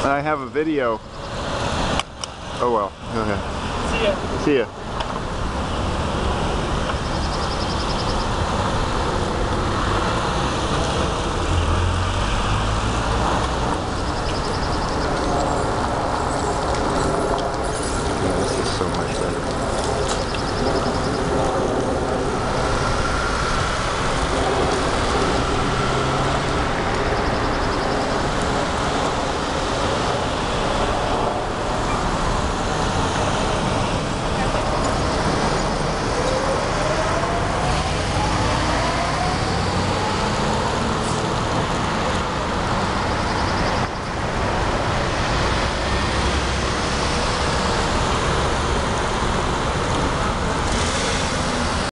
And I have a video. Oh well. Okay. See ya. See ya. This is so much better.